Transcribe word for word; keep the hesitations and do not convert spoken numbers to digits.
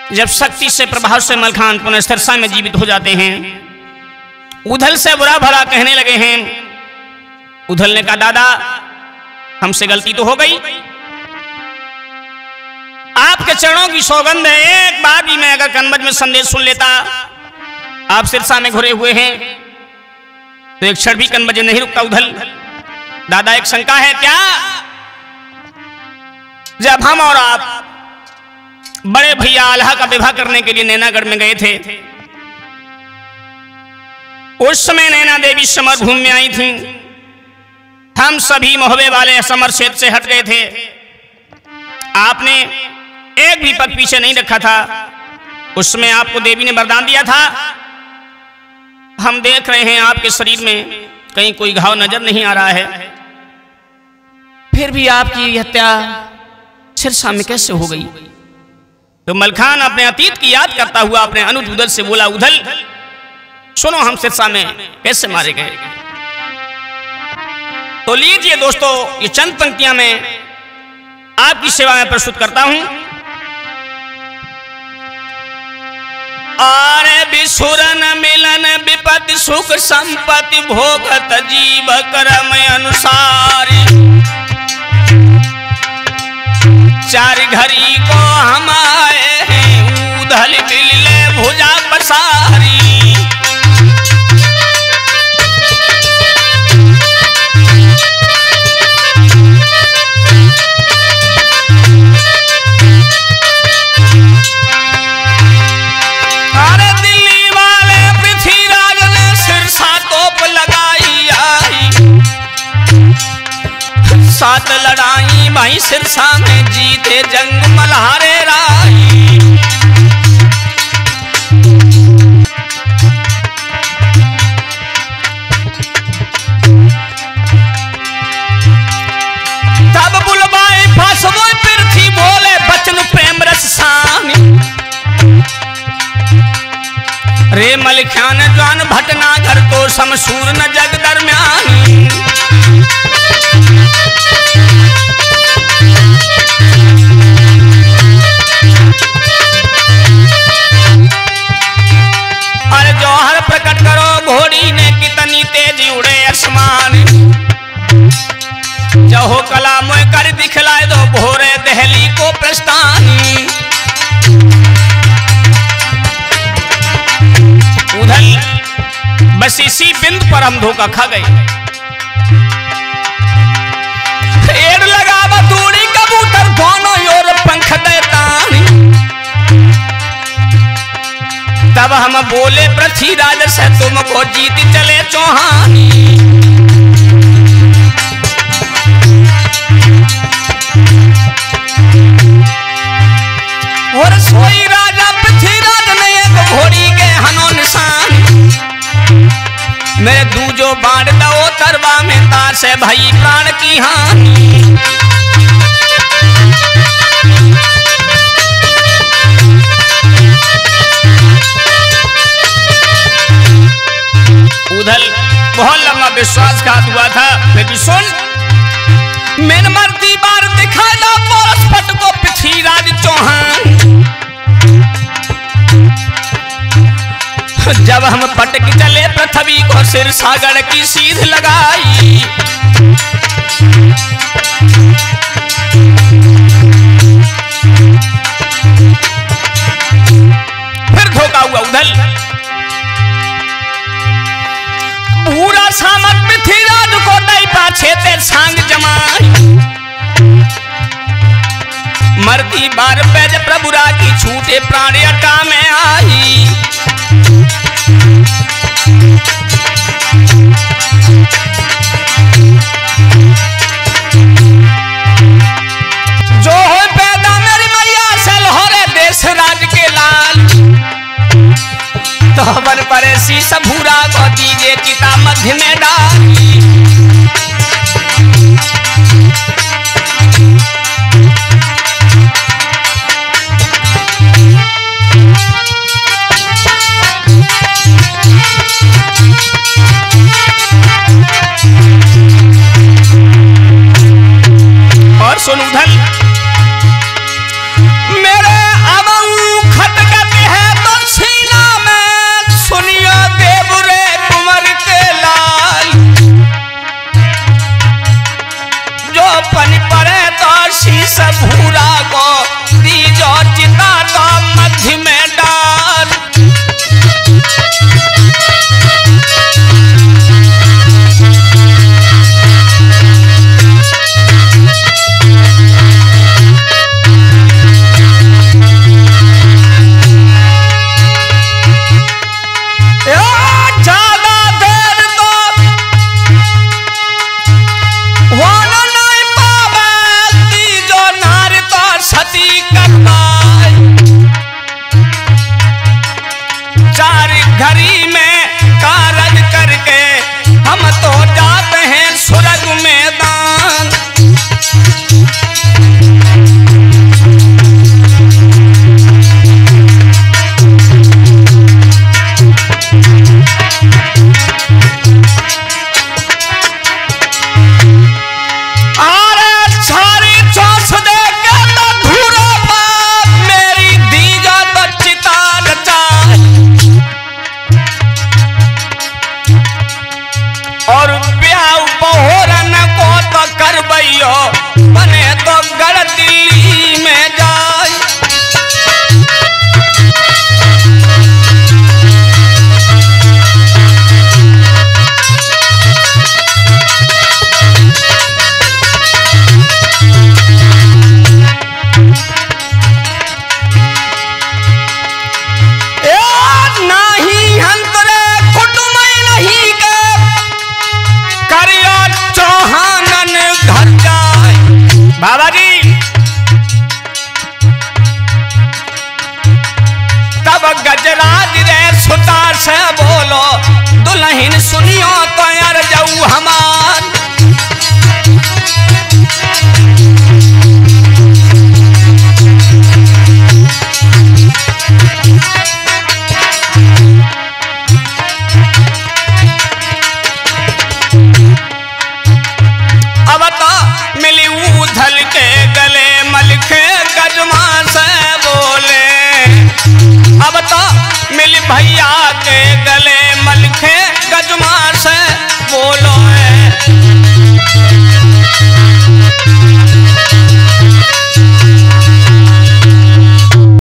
जब शक्ति से प्रभाव से मलखान पुनः सिरसा में जीवित हो जाते हैं, उधल से बुरा भला कहने लगे हैं। उधल ने कहा, दादा हमसे गलती तो हो गई, आपके चरणों की सौगंध है, एक बार भी मैं अगर कनबज में संदेश सुन लेता, आप सिरसा में घुरे हुए हैं तो एक क्षण भी कनबज नहीं रुकता। उधल, दादा एक शंका है क्या? जब हम और आप बड़े भैया आल्हा का विवाह करने के लिए नैनागढ़ में गए थे, उस समय नैना देवी समर भूमि में आई थी, हम सभी मोहबे वाले समर क्षेत्र से हट गए थे, आपने एक भी पग पीछे नहीं रखा था। उस समय आपको देवी ने वरदान दिया था, हम देख रहे हैं आपके शरीर में कहीं कोई घाव नजर नहीं आ रहा है, फिर भी आपकी हत्या सिरसा में कैसे हो गई? तो मलखान अपने अतीत की याद करता हुआ अपने अनुज उधल से बोला, उधल सुनो हम सिरसा में कैसे मारे गए। तो लीजिए दोस्तों, ये चंद पंक्तियां मैं आपकी सेवा में प्रस्तुत करता हूं। आरे बिसुरन मिलन विपत्ति सुख संपत्ति भोगत जीव कर्म अनुसार, चार घड़ी को हम आए हैं उधल मिले भुजा पसारी। अरे दिल्ली वाले पृथ्वीराज ने सिरसा तोप लगाई आई, सात लड़ाई भाई सिरसा में जीते जंग मल्हारे राई। तब बुलवाए फसवो पृथ्वी बोले बचन प्रेम रस सानी, रे मलखान जान भटनागर तो समसूर न जग दरम्यानी। अरे जौहर प्रकट करो घोड़ी ने कितनी तेजी उड़े आसमान, जहो कला मोह कर दिखलाए दो भोरे दहली को प्रस्थानी। उधल बस इसी बिंदु पर हम धोखा खा गए। पेड़ लगा बतूड़ी कबूतर दोनों ओर पंख देतानी, तब हम बोले पृथ्वीराज से तुमको जीत चले चौहानी। और सोई राजा पृथ्वीराज ने एक घोड़ी के हनो निशान, मेरे दूजो बांट दो तरवा में तार से भई प्राण की हानि। उधल बहुत लंबा विश्वासघात हुआ था, लेकिन सुन मैंने मरती बार दिखा दो पोरस पट को पृथ्वीराज चौहान। जब हम पटक चले पृथ्वी को सिर सागर की सीध लगाई, फिर धोखा हुआ उधल। पूरा सामत पृथ्वीराज को दई पाछे ते सांग जमाई, मरती बार पैज प्रभुरा की छूटे प्राण अटा में आई। जो हो पैदा मेरी मैया से लहरे देश राज के लाल, तो हवन परे शीश भूरा को दीजे चिता मध्य में डाली। और सुन उधल मेरे अबू खत से भूरा को दीजो चिता तो मध्य में डाल। घड़ी में कारज करके हम तो जाते हैं स्वर्ग मैदान। अरे सारी चौस दे के तो धूरा बाप मेरी दीजा तो चिता रचा और ब्याह बहोरन को तो करबैयो बने तो गढ़ दिल्ली में जाए। नहीं हंतरे कुटुंब नहीं के करियो चौहानन घर जाए। बाबा जी तब गजराज रे सुता से बोलो दुल्हन सुनियो तो यार जाऊ हमार। अब तो मिली उधल के गले मलखे गजमा से बोले। अब तो मिली भैया के गले